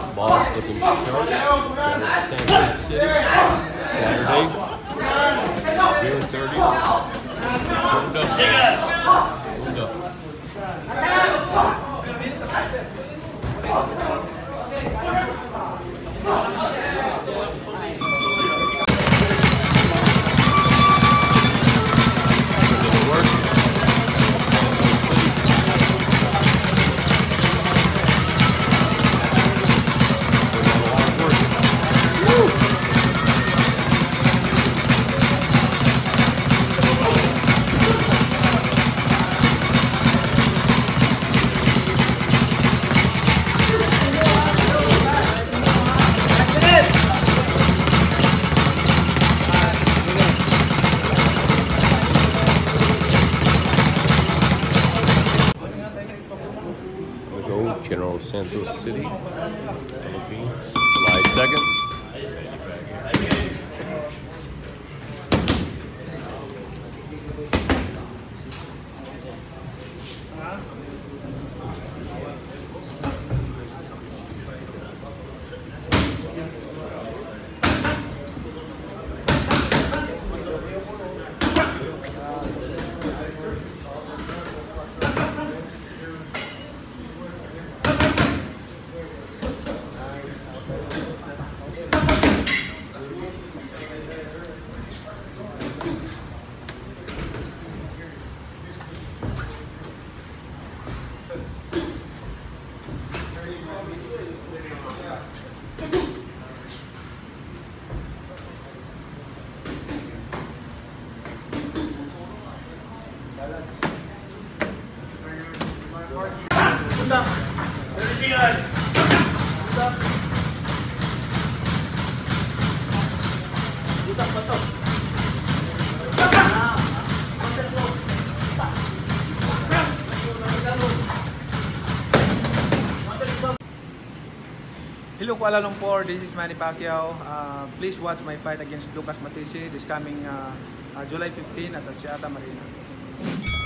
Ball looking sharp. Santos City. Saturday. June 30th. Turned up. Turned up. General Santos City, Philippines, July 2nd. Hello Kuala Lumpur, this is Manny Pacquiao. Please watch my fight against Matthysse this coming July 15 at the Marina.